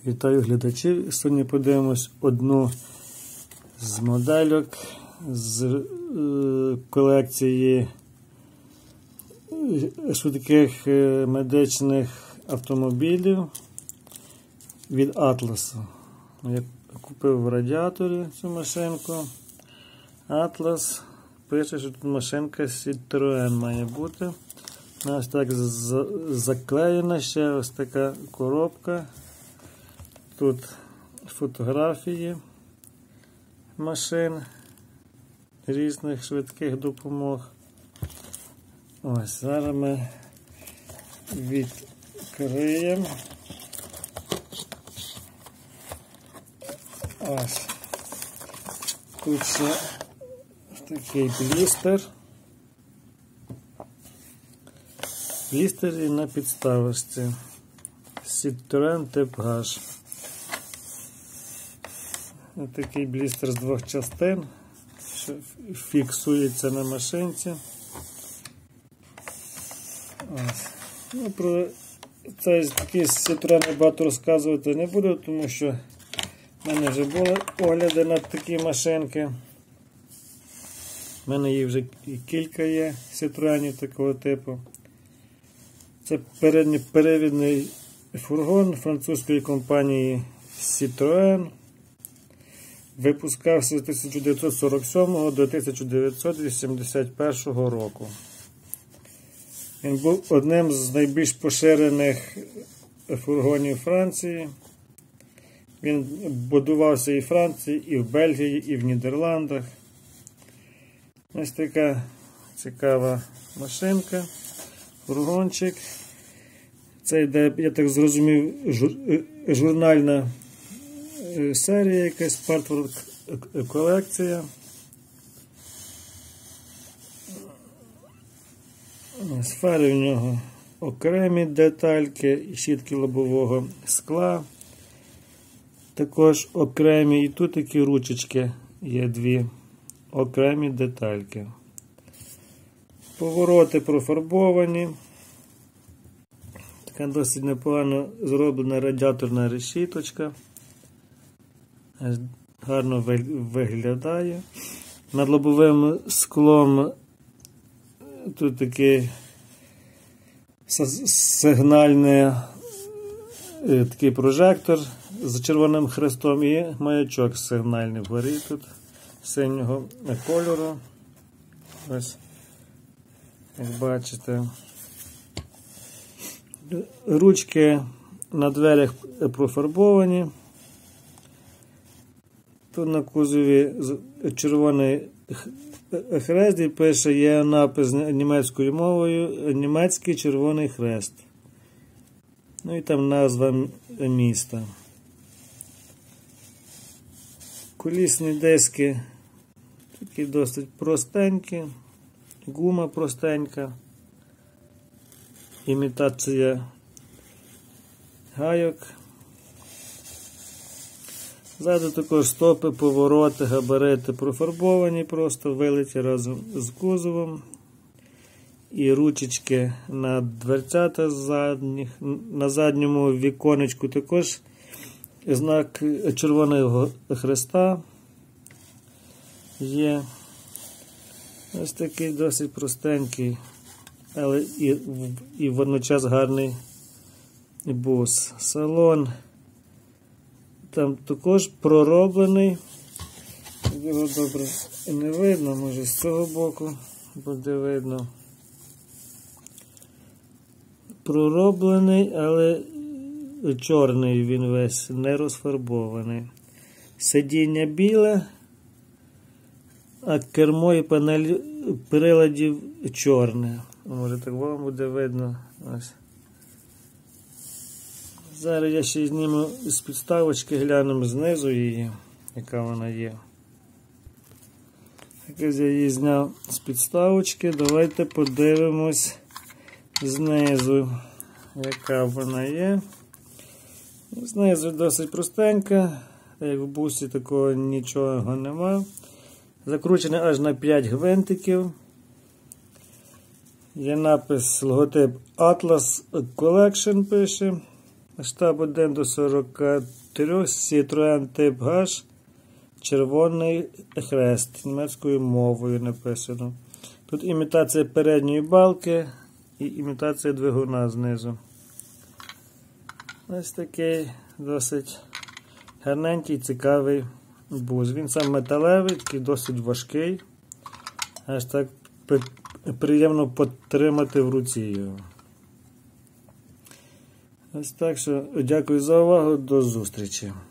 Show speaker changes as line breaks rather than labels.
Вітаю глядачів. Сьогодні подивимось одну з модельок з колекції швидких медичних автомобілів від Atlas. Я купив в Радіаторі цю машинку. Atlas пише, що тут машинка Citroen має бути. Ось так заклеєна ще ось така коробка. Тут фотографії машин різних швидких допомог. Ось, зараз ми відкриємо. Ось. Тут ще такий блістер. Блістер і на підставочці. Citroen Type H. Ось такий блістер з двох частин, що фіксується на машинці. Ось. Ну, про цей такий Citroen багато розказувати не буду, тому що в мене вже були огляди на такі машинки. У мене їх вже кілька є Citroenів такого типу. Це передньоперевідний фургон французької компанії Citroen. Випускався з 1947 до 1981 року. Він був одним з найбільш поширених фургонів Франції. Він будувався і в Франції, і в Бельгії, і в Нідерландах. Ось така цікава машинка, фургончик. Це йде, я так зрозумів, журнальна серія, якась партворк колекція. Фари в нього окремі детальки, щітки лобового скла. Також окремі, і тут такі ручечки є дві окремі детальки. Повороти профарбовані. Така досить непогано зроблена радіаторна решіточка. Гарно виглядає. Над лобовим склом тут такий сигнальний такий прожектор з червоним хрестом і маячок сигнальний вгорі тут синього кольору. Ось, як бачите. Ручки на дверях профарбовані. Тут на кузові червоний хрест і пише, є напис німецькою мовою, німецький червоний хрест. Ну і там назва міста. Колісні диски такі досить простенькі, гума простенька, імітація гайок. Ззаду також стопи, повороти, габарити профарбовані, просто вилиті разом з кузовом. І ручечки на дверцята задніх. На задньому віконечку також знак червоного хреста є. Ось такий досить простенький, але і водночас гарний бус. Салон там також пророблений. Його добре не видно, може з цього боку буде видно. Пророблений, але чорний він весь, не розфарбований. Сидіння біле, а кермо і панель приладів чорне. Може так вам буде видно. Ось. Зараз я ще зніму з підставочки, глянемо знизу її, яка вона є. Якось я її зняв з підставочки, давайте подивимось знизу, яка вона є. Знизу досить простенька, як в бусі такого нічого нема. Закручений аж на 5 гвинтиків. Є напис, логотип Atlas Collection пише. Масштаб 1:43, Citroen Type H, червоний хрест, німецькою мовою написано. Тут імітація передньої балки і імітація двигуна знизу. Ось такий досить гарненький, цікавий бус. Він сам металевий, такий досить важкий. Аж так приємно потримати в руці його. Ось так що дякую за увагу, до зустрічі.